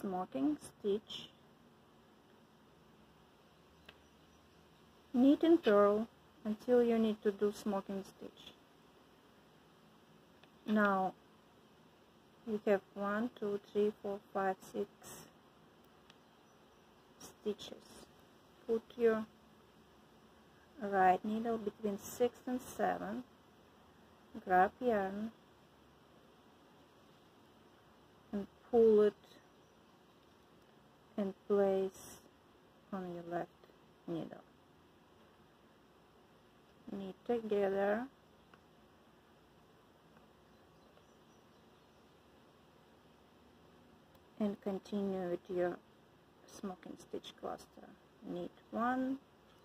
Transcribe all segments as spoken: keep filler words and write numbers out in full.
smocking stitch, knit and purl until you need to do smocking stitch. Now you have one, two, three, four, five, six stitches. Put your right needle between six and seven, grab yarn and pull it and place on your left needle. Knit together and continue with your smocking stitch cluster. Knit one,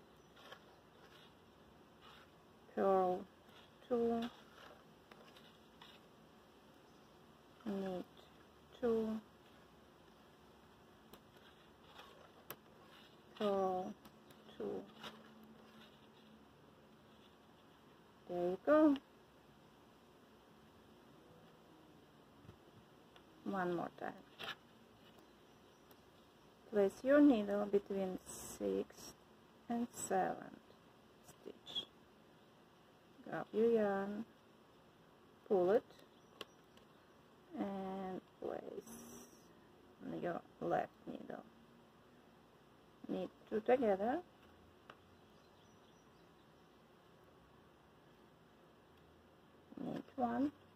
purl two, knit two, purl two. There you go. One more time. Place your needle between sixth and seventh stitch. Grab your yarn, pull it, and place on your left needle. Knit two together. Knit one,